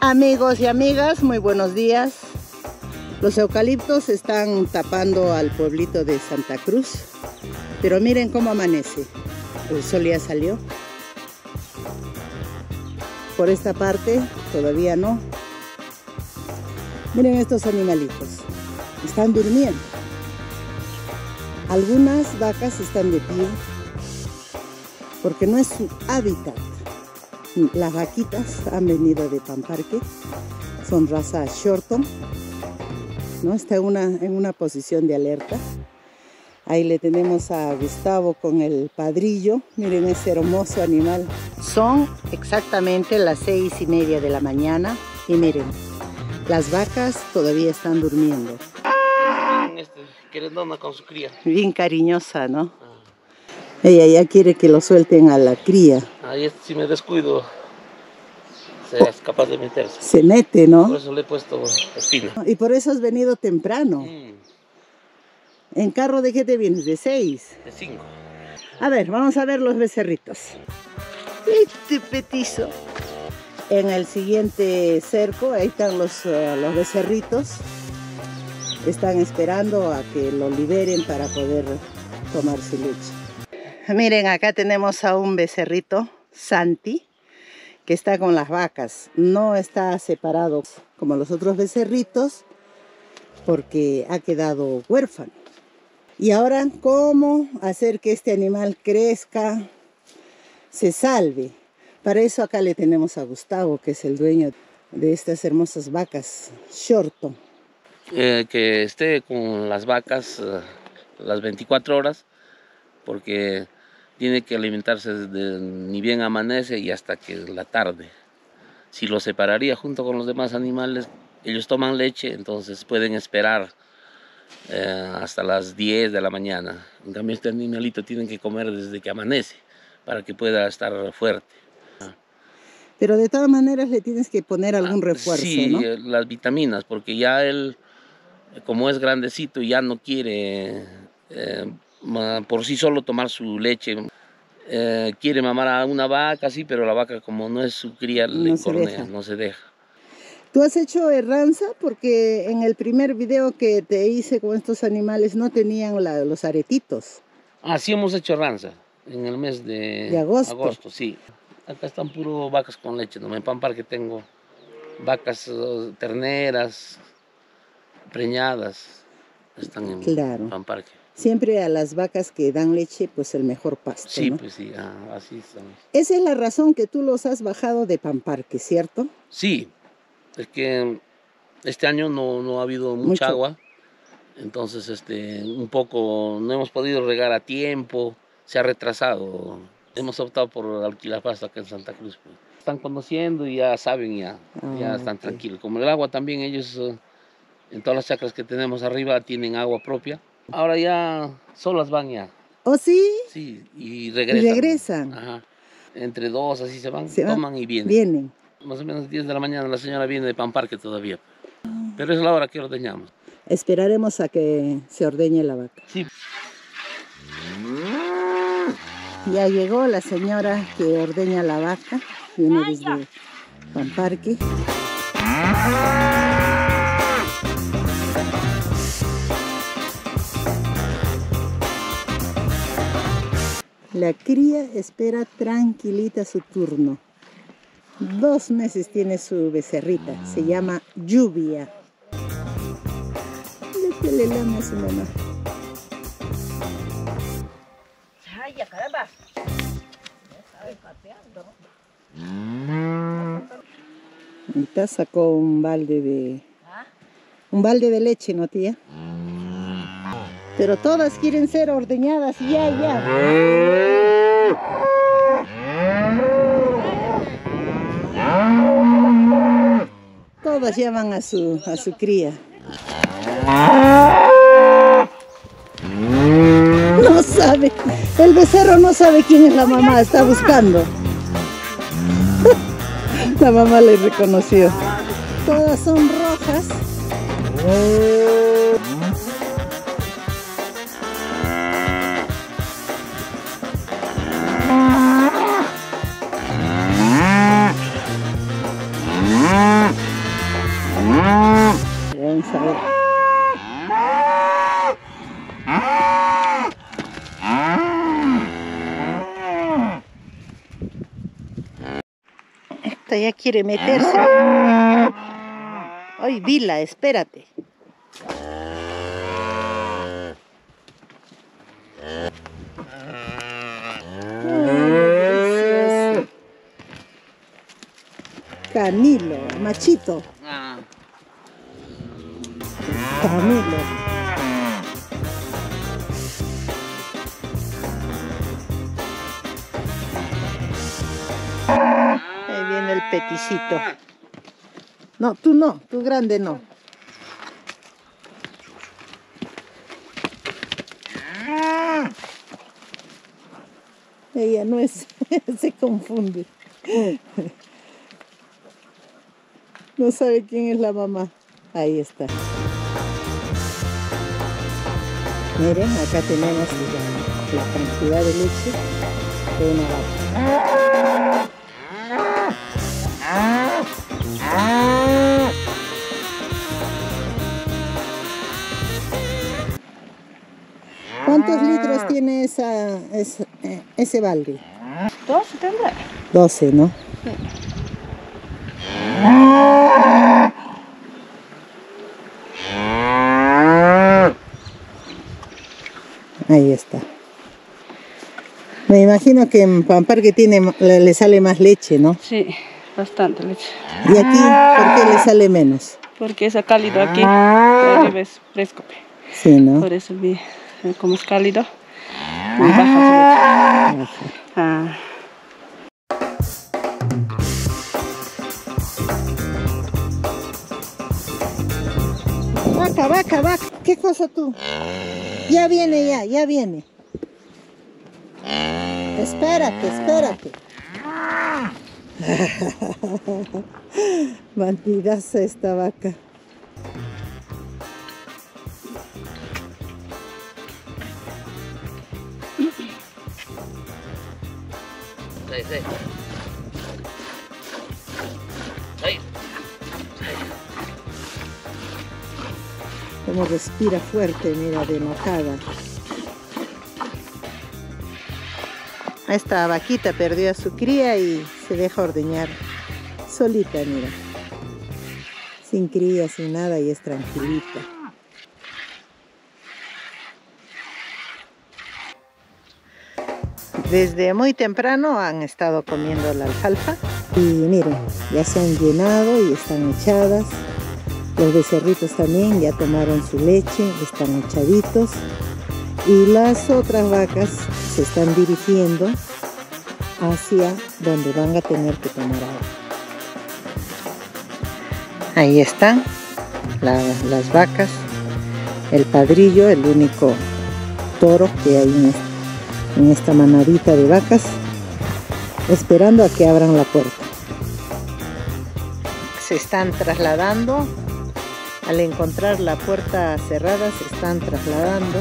Amigos y amigas, muy buenos días. Los eucaliptos están tapando al pueblito de Santa Cruz, pero miren cómo amanece. El sol ya salió. Por esta parte todavía no. Miren estos animalitos, están durmiendo. Algunas vacas están de pie porque no es su hábitat. Las vaquitas han venido de Pamparque, son raza Shorton, ¿no? Está en una posición de alerta. Ahí le tenemos a Gustavo con el padrillo. Miren ese hermoso animal. Son exactamente las 6:30 de la mañana y miren, las vacas todavía están durmiendo. Querendona con su cría. Bien cariñosa, ¿no? Ella ya quiere que lo suelten a la cría. Ahí si me descuido, serás capaz de meterse. Se mete, ¿no? Por eso le he puesto espina. Y por eso has venido temprano. ¿En carro de qué te vienes? ¿De 6? De 5. A ver, vamos a ver los becerritos. Este petizo. En el siguiente cerco, ahí están los becerritos. Están esperando a que lo liberen para poder tomar su leche. Miren, acá tenemos a un becerrito, Santi, que está con las vacas. No está separado como los otros becerritos porque ha quedado huérfano. Y ahora, ¿cómo hacer que este animal crezca, se salve? Para eso acá le tenemos a Gustavo, que es el dueño de estas hermosas vacas Shorton. Que esté con las vacas las 24 horas, porque tiene que alimentarse desde ni bien amanece y hasta que la tarde. Si lo separaría junto con los demás animales, ellos toman leche, entonces pueden esperar hasta las 10 de la mañana. En cambio, este animalito tiene que comer desde que amanece para que pueda estar fuerte. Pero de todas maneras le tienes que poner algún refuerzo, sí, ¿no? Las vitaminas, porque ya él, como es grandecito, ya no quiere por sí solo tomar su leche. Quiere mamar a una vaca, sí, pero la vaca, como no es su cría, le cornea, no se deja. ¿Tú has hecho herranza? Porque en el primer video que te hice con estos animales no tenían los aretitos. Ah, sí hemos hecho herranza en el mes de agosto, sí. Acá están puro vacas con leche, ¿no? En Pamparque tengo vacas terneras, preñadas, están en Pamparque. Siempre a las vacas que dan leche, pues el mejor pasto, sí, ¿no? Pues sí, así estamos. Esa es la razón que tú los has bajado de Pamparque, ¿cierto? Sí, es que este año no ha habido mucha agua, entonces un poco no hemos podido regar a tiempo, se ha retrasado. Hemos optado por alquilar pasto acá en Santa Cruz. Pues. Están conociendo y ya saben, ya están tranquilos. Como el agua también, ellos en todas las chacras que tenemos arriba tienen agua propia. Ahora ya solas van ya. ¿Oh, sí? Sí, y regresan. ¿Y regresan? Ajá. Entre 2 así se van, toman y vienen. Vienen. Más o menos 10 de la mañana la señora viene de Pamparque todavía. Pero es la hora que ordeñamos. Esperaremos a que se ordeñe la vaca. Sí. Ya llegó la señora que ordeña la vaca. Viene desde Pamparque. La cría espera tranquilita su turno. 2 meses tiene su becerrita, se llama Lluvia. ¿Qué le lame a su mamá? ¡Ay, ya caramba! Ahorita sacó un balde de leche, ¿no, tía? Pero todas quieren ser ordeñadas, ya. Todas llevan a su cría. No sabe, el becerro no sabe quién es la mamá, está buscando. La mamá le reconoció. Todas son rojas. Esta ya quiere meterse. Ay, Vila, espérate. Ay, Camilo, machito. Camilo. Ahí viene el peticito. No, tú grande no. Ella no es, se confunde. No sabe quién es la mamá. Ahí está. Miren, acá tenemos la cantidad de leche de una vaca. ¿Cuántos litros tiene ese balde? 12 tendrá. 12, ¿no? Sí. Ahí está. Me imagino que en Pamparque le sale más leche, ¿no? Sí, bastante leche. ¿Y aquí por qué le sale menos? Porque es cálido aquí, pero es fresco. Sí, ¿no? Por eso, como es cálido, muy baja su leche. Ah. Vaca. ¿Qué cosa tú? Ya viene, ya viene. Espérate. Bandidaza esta vaca. Como respira fuerte, mira, de enojada. Esta vaquita perdió a su cría y se deja ordeñar solita, mira. Sin cría, sin nada, y es tranquilita. Desde muy temprano han estado comiendo la alfalfa. Y miren, ya se han llenado y están echadas. Los becerritos también ya tomaron su leche, están echaditos. Y las otras vacas se están dirigiendo hacia donde van a tener que tomar agua. Ahí están las vacas, el padrillo, el único toro que hay en esta manadita de vacas, esperando a que abran la puerta. Se están trasladando. Al encontrar la puerta cerrada, se están trasladando.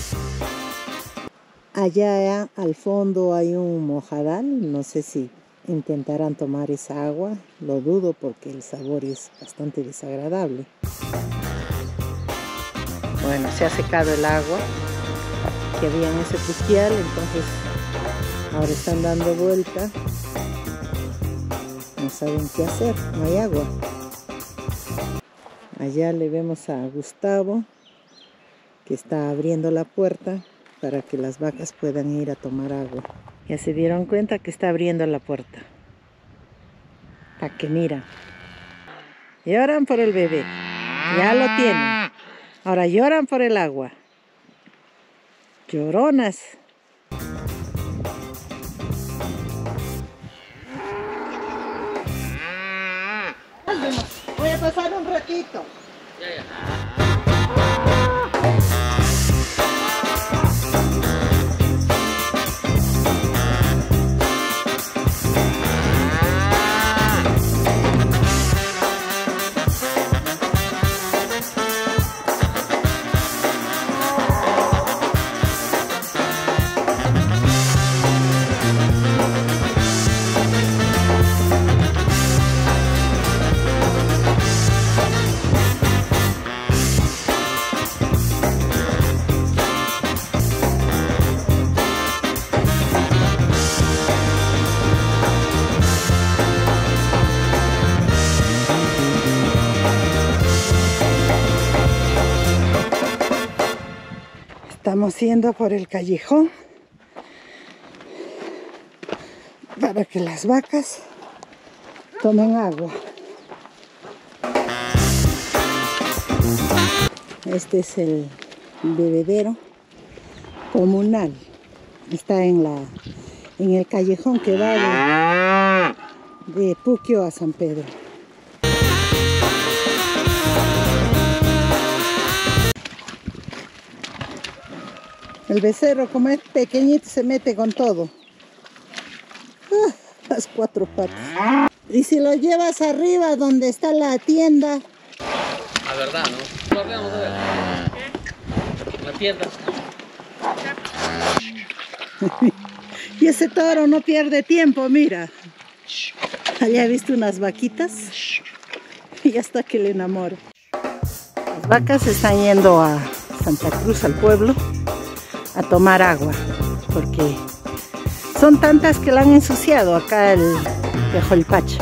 Allá al fondo hay un mojadal, no sé si intentarán tomar esa agua, lo dudo porque el sabor es bastante desagradable. Bueno, se ha secado el agua que había en ese puquial, entonces ahora están dando vuelta. No saben qué hacer, no hay agua. Allá le vemos a Gustavo que está abriendo la puerta para que las vacas puedan ir a tomar agua. Ya se dieron cuenta que está abriendo la puerta. Para que mira. Lloran por el bebé. Ya lo tienen. Ahora lloran por el agua. Lloronas. Voy a pasar un ratito. Estamos yendo por el callejón para que las vacas tomen agua. Este es el bebedero comunal. Está en el callejón que va de Puquio a San Pedro. El becerro, como es pequeñito, se mete con todo. Las cuatro patas. Y si lo llevas arriba donde está la tienda. La verdad, ¿no? Lo vamos a ver. La tienda. Y ese toro no pierde tiempo, mira. Allá he visto unas vaquitas. Y hasta que le enamora. Las vacas están yendo a Santa Cruz, al pueblo, a tomar agua. Porque son tantas que la han ensuciado acá el Tejolpacha.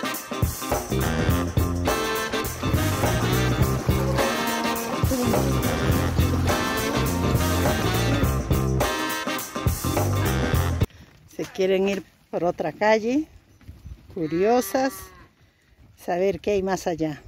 Se quieren ir por otra calle, curiosas, saber qué hay más allá.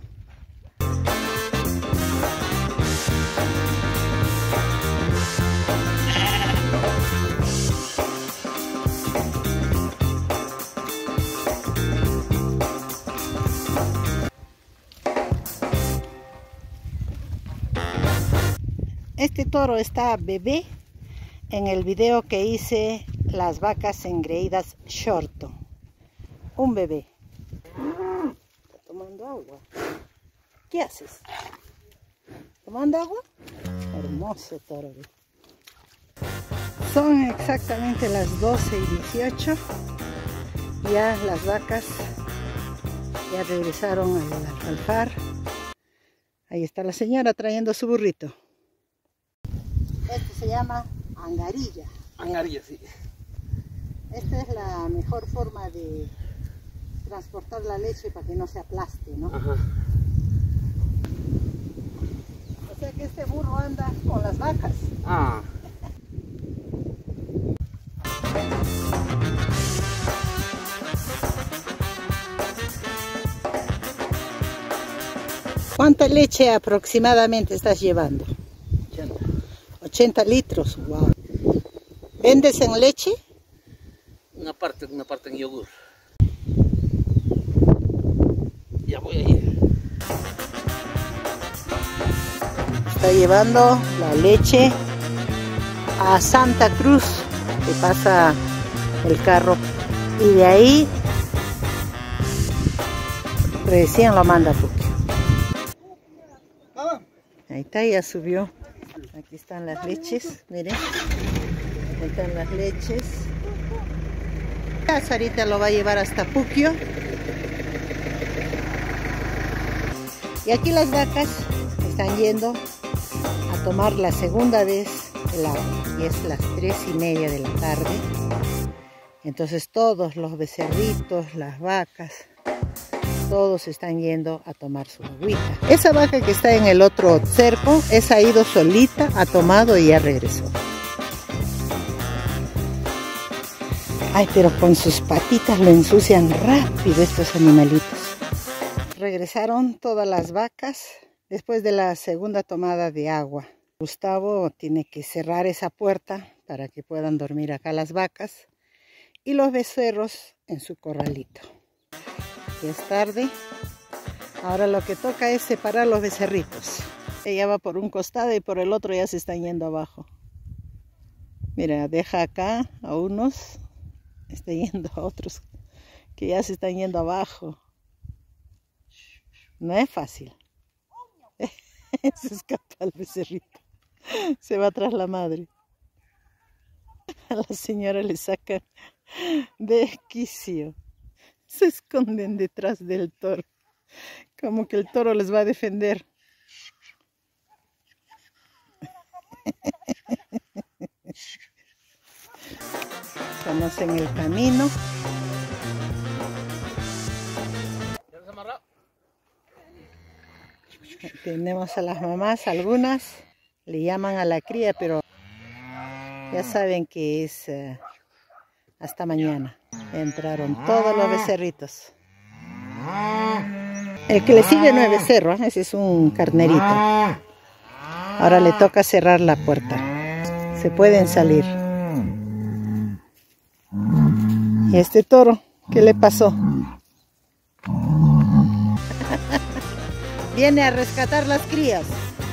Este toro está bebé en el video que hice las vacas engreídas shorto. Un bebé. Está tomando agua. ¿Qué haces? ¿Tomando agua? Hermoso toro. Son exactamente las 12:18. Ya las vacas ya regresaron al alfalfar. Ahí está la señora trayendo su burrito. Este se llama angarilla. Angarilla, sí. Esta es la mejor forma de transportar la leche para que no se aplaste, ¿no? Ajá. O sea que este burro anda con las vacas. Ah. ¿Cuánta leche aproximadamente estás llevando? 80 litros, wow. ¿Vendes en leche? Una parte en yogur. Ya voy a ir. Está llevando la leche a Santa Cruz, que pasa el carro, y de ahí recién lo manda a Puquio. Ahí está, ya subió. Aquí están las leches, miren. Ahí están las leches. Sarita lo va a llevar hasta Puquio. Y aquí las vacas están yendo a tomar la segunda vez el agua. Y es las 3:30 de la tarde. Entonces todos los becerritos, las vacas, todos están yendo a tomar su agüita. Esa vaca que está en el otro cerco, esa ha ido solita, ha tomado y ya regresó. Ay, pero con sus patitas lo ensucian rápido estos animalitos. Regresaron todas las vacas después de la segunda tomada de agua. Gustavo tiene que cerrar esa puerta para que puedan dormir acá las vacas y los becerros en su corralito. Ya es tarde. Ahora lo que toca es separar los becerritos. Ella va por un costado y por el otro ya se están yendo abajo. Mira, deja acá a unos, está yendo a otros que ya se están yendo abajo. No es fácil. Se escapa el becerrito. Se va tras la madre. A la señora le sacan de quicio. Se esconden detrás del toro. Como que el toro les va a defender. Estamos en el camino. Tenemos a las mamás, algunas le llaman a la cría, pero Ya saben que es hasta mañana. Entraron todos los becerritos. El que le sigue no es becerro, ese es un carnerito. Ahora le toca cerrar la puerta. Se pueden salir. ¿Y este toro? ¿Qué le pasó? Viene a rescatar las crías.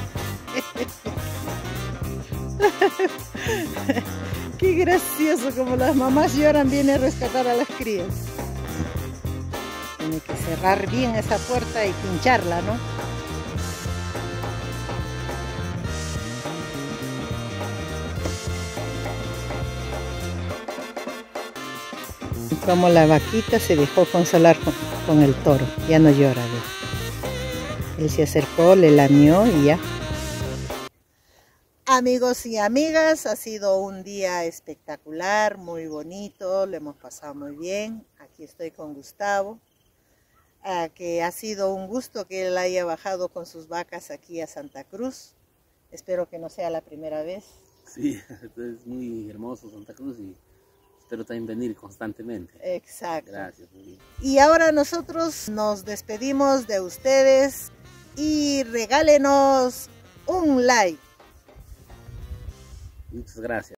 Qué gracioso, como las mamás lloran, viene a rescatar a las crías. Tiene que cerrar bien esa puerta y pincharla, ¿no? Como la vaquita se dejó consolar con el toro, ya no llora. Él se acercó, le lamió y ya. Amigos y amigas, ha sido un día espectacular, muy bonito, lo hemos pasado muy bien. Aquí estoy con Gustavo, que ha sido un gusto que él haya bajado con sus vacas aquí a Santa Cruz. Espero que no sea la primera vez. Sí, es muy hermoso Santa Cruz y espero también venir constantemente. Exacto. Gracias. Y ahora nosotros nos despedimos de ustedes y regálenos un like. Muchas gracias.